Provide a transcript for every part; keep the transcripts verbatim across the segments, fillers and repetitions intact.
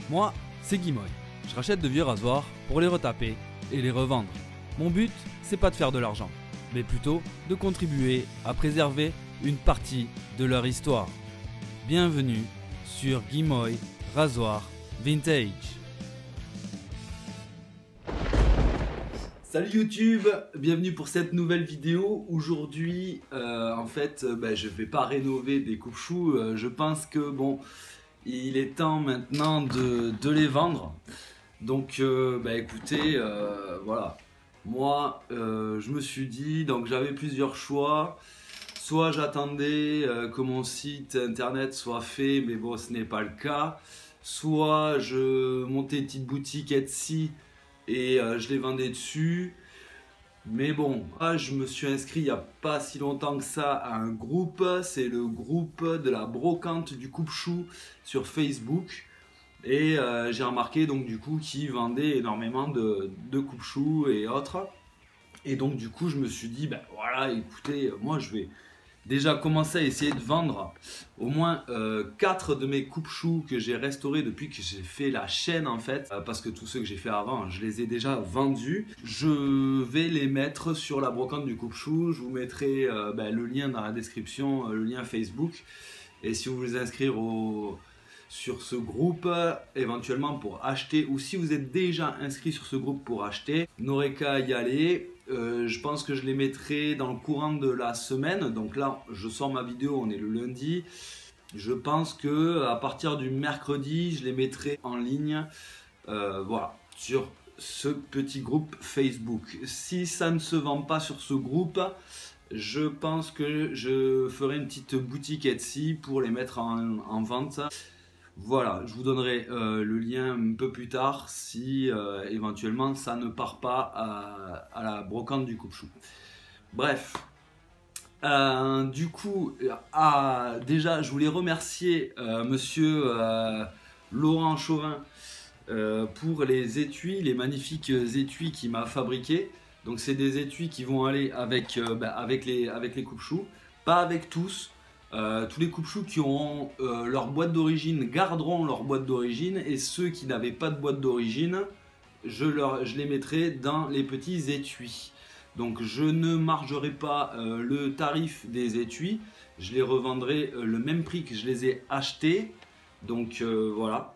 Moi, c'est Guimoy. Je rachète de vieux rasoirs pour les retaper et les revendre. Mon but, c'est pas de faire de l'argent, mais plutôt de contribuer à préserver une partie de leur histoire. Bienvenue sur Guimoy Rasoir Vintage. Salut YouTube, bienvenue pour cette nouvelle vidéo. Aujourd'hui, euh, en fait, euh, bah, je vais pas rénover des coupe-choux. Euh, je pense que bon, il est temps maintenant de, de les vendre. Donc, euh, bah, écoutez, euh, voilà. Moi, euh, je me suis dit, donc j'avais plusieurs choix. Soit j'attendais euh, que mon site internet soit fait, mais bon, ce n'est pas le cas. Soit je montais une petite boutique Etsy et euh, je les vendais dessus. Mais bon, là, je me suis inscrit il n'y a pas si longtemps que ça à un groupe. C'est le groupe de la brocante du coupe-chou sur Facebook. Et euh, j'ai remarqué donc du coup qu'ils vendaient énormément de, de coupe-chou et autres. Et donc du coup je me suis dit, ben voilà, écoutez, moi je vais déjà commencer à essayer de vendre au moins euh, quatre de mes coupe-choux que j'ai restaurés depuis que j'ai fait la chaîne en fait. Euh, parce que tous ceux que j'ai fait avant, je les ai déjà vendus. Je vais les mettre sur la brocante du coupe-chou. Je vous mettrai euh, ben, le lien dans la description, euh, le lien Facebook. Et si vous voulez inscrire au... sur ce groupe éventuellement pour acheter, ou si vous êtes déjà inscrit sur ce groupe pour acheter, n'aurez qu'à y aller. Euh, je pense que je les mettrai dans le courant de la semaine. Donc là je sors ma vidéo, on est le lundi. Je pense que à partir du mercredi je les mettrai en ligne, euh, voilà, sur ce petit groupe Facebook. Si ça ne se vend pas sur ce groupe, je pense que je ferai une petite boutique Etsy pour les mettre en, en vente. Voilà, je vous donnerai euh, le lien un peu plus tard si euh, éventuellement ça ne part pas à, à la brocante du coupe-chou. Bref, euh, du coup, ah, déjà je voulais remercier euh, monsieur euh, Laurent Chauvin euh, pour les étuis, les magnifiques étuis qu'il m'a fabriqués. Donc c'est des étuis qui vont aller avec, euh, bah, avec les, avec les coupe-choux, pas avec tous. Euh, tous les coupe-choux qui auront euh, leur boîte d'origine garderont leur boîte d'origine, et ceux qui n'avaient pas de boîte d'origine, je, leur, je les mettrai dans les petits étuis. Donc je ne margerai pas euh, le tarif des étuis, je les revendrai euh, le même prix que je les ai achetés. Donc euh, voilà,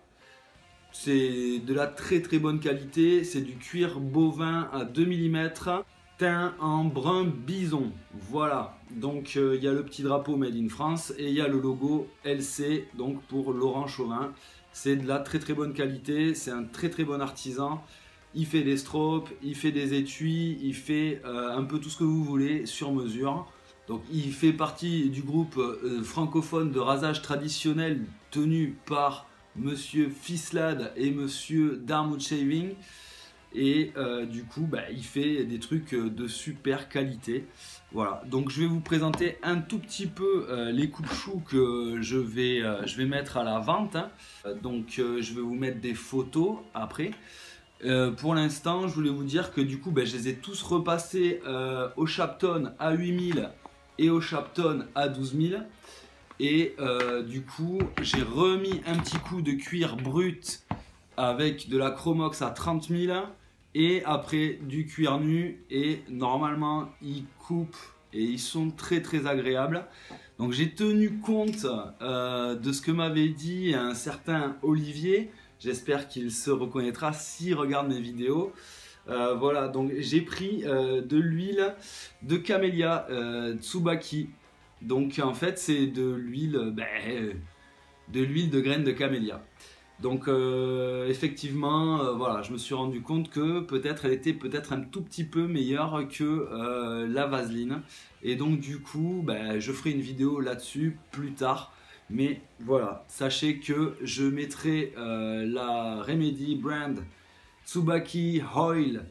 c'est de la très très bonne qualité, c'est du cuir bovin à deux millimètres. Teint en brun bison, voilà. Donc il euh, y a le petit drapeau Made in France et il y a le logo L C, donc pour Laurent Chauvin. C'est de la très très bonne qualité, c'est un très très bon artisan. Il fait des stropes, il fait des étuis, il fait euh, un peu tout ce que vous voulez sur mesure. Donc il fait partie du groupe euh, francophone de rasage traditionnel tenu par Monsieur Fislad et Monsieur Darmwood Shaving. Et euh, du coup bah, il fait des trucs de super qualité. Voilà, donc je vais vous présenter un tout petit peu euh, les coupe-choux que je vais, euh, je vais mettre à la vente, hein. Donc euh, je vais vous mettre des photos après. Euh, pour l'instant je voulais vous dire que du coup bah, je les ai tous repassés euh, au Shapton à huit mille et au Shapton à douze mille. Et euh, du coup j'ai remis un petit coup de cuir brut avec de la Chromox à trente mille. Et après du cuir nu, et normalement ils coupent et ils sont très très agréables. Donc j'ai tenu compte euh, de ce que m'avait dit un certain Olivier. J'espère qu'il se reconnaîtra s'il regarde mes vidéos. Euh, voilà, donc j'ai pris euh, de l'huile de camélia euh, Tsubaki. Donc en fait c'est de l'huile ben, de l'huile de graines de camélia. Donc euh, effectivement, euh, voilà, je me suis rendu compte que peut-être elle était peut-être un tout petit peu meilleure que euh, la vaseline. Et donc du coup, bah, je ferai une vidéo là-dessus plus tard. Mais voilà, sachez que je mettrai euh, la Remedy Brand Tsubaki Oil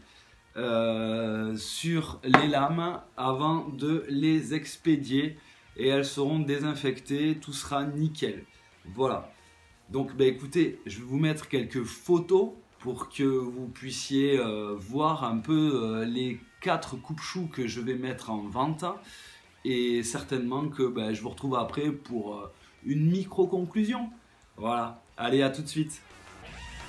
euh, sur les lames avant de les expédier. Et elles seront désinfectées, tout sera nickel. Voilà. Donc bah écoutez, je vais vous mettre quelques photos pour que vous puissiez euh, voir un peu euh, les quatre coupe-choux que je vais mettre en vente. Et certainement que bah, je vous retrouve après pour euh, une micro-conclusion. Voilà, allez, à tout de suite.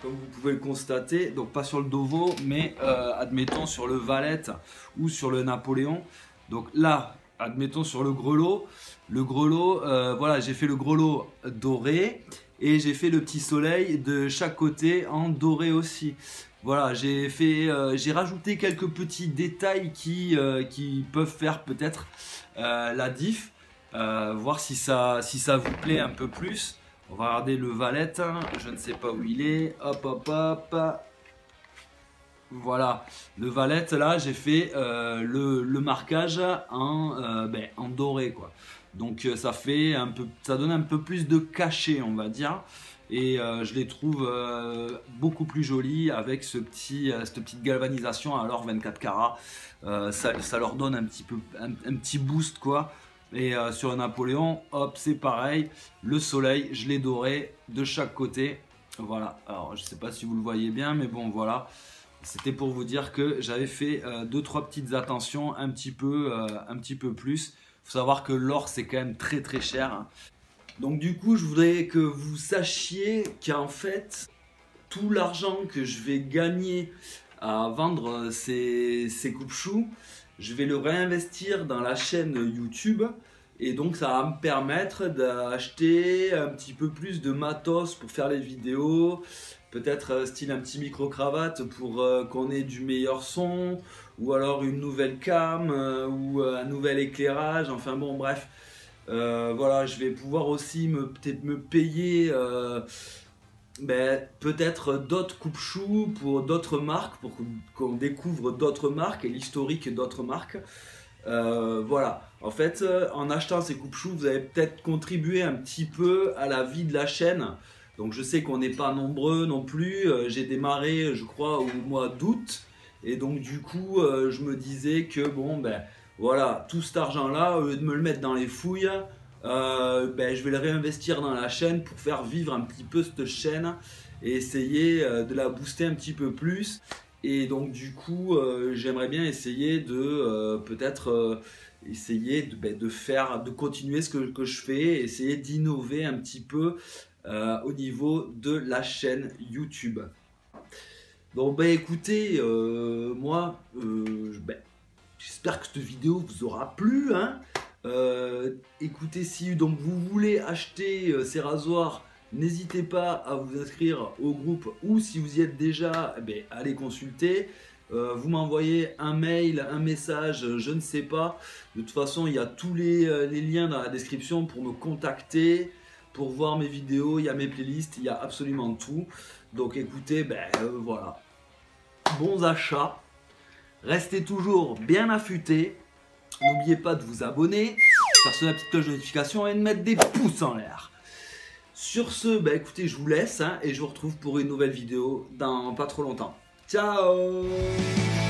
comme vous pouvez le constater, donc pas sur le Dovo, mais euh, admettons sur le Valette ou sur le Napoléon. Donc là, admettons sur le grelot, le grelot, euh, voilà, j'ai fait le grelot doré et j'ai fait le petit soleil de chaque côté en doré aussi. Voilà, j'ai fait, euh, j'ai rajouté quelques petits détails qui, euh, qui peuvent faire peut-être euh, la diff, euh, voir si ça, si ça vous plaît un peu plus. On va regarder le Valette, hein. Je ne sais pas où il est, hop hop hop. Voilà, le Valette là, j'ai fait euh, le, le marquage en, euh, ben, en doré quoi. Donc euh, ça fait un peu, ça donne un peu plus de cachet on va dire. Et euh, je les trouve euh, beaucoup plus jolis avec ce petit, euh, cette petite galvanisation à l'or vingt-quatre carats. Euh, ça, ça leur donne un petit, peu, un, un petit boost quoi. Et euh, sur un Napoléon, hop, c'est pareil. Le soleil, je l'ai doré de chaque côté. Voilà, alors je ne sais pas si vous le voyez bien, mais bon voilà. C'était pour vous dire que j'avais fait euh, deux trois petites attentions un petit peu, euh, un petit peu plus. Il faut savoir que l'or c'est quand même très très cher. Hein. Donc du coup, je voudrais que vous sachiez qu'en fait, tout l'argent que je vais gagner à vendre ces, ces coupes-choux, je vais le réinvestir dans la chaîne YouTube. Et donc ça va me permettre d'acheter un petit peu plus de matos pour faire les vidéos. Peut-être style un petit micro-cravate pour euh, qu'on ait du meilleur son. Ou alors une nouvelle cam euh, ou un nouvel éclairage. Enfin bon bref. Euh, voilà, je vais pouvoir aussi me peut-être me payer euh, ben, peut-être d'autres coupe-choux pour d'autres marques, pour qu'on découvre d'autres marques et l'historique d'autres marques. Euh, voilà, en fait, en achetant ces coupe-choux, vous avez peut-être contribué un petit peu à la vie de la chaîne. Donc je sais qu'on n'est pas nombreux non plus. Euh, j'ai démarré, je crois, au mois d'août. Et donc du coup, euh, je me disais que bon, ben voilà, tout cet argent-là, au lieu de me le mettre dans les fouilles, euh, ben, je vais le réinvestir dans la chaîne pour faire vivre un petit peu cette chaîne et essayer euh, de la booster un petit peu plus. Et donc du coup, euh, j'aimerais bien essayer de euh, peut-être euh, essayer de, ben, de faire, de continuer ce que, que je fais, essayer d'innover un petit peu euh, au niveau de la chaîne YouTube. Donc ben écoutez, euh, moi, euh, ben, j'espère que cette vidéo vous aura plu. Hein. Euh, écoutez, si donc vous voulez acheter euh, ces rasoirs, n'hésitez pas à vous inscrire au groupe ou si vous y êtes déjà, eh bien, allez consulter. Euh, vous m'envoyez un mail, un message, je ne sais pas. De toute façon, il y a tous les, euh, les liens dans la description pour me contacter, pour voir mes vidéos, il y a mes playlists, il y a absolument tout. Donc écoutez, ben euh, voilà. Bons achats. Restez toujours bien affûtés. N'oubliez pas de vous abonner, faire sonner la petite cloche de notification et de mettre des pouces en l'air. Sur ce, bah écoutez, je vous laisse hein, et je vous retrouve pour une nouvelle vidéo dans pas trop longtemps. Ciao!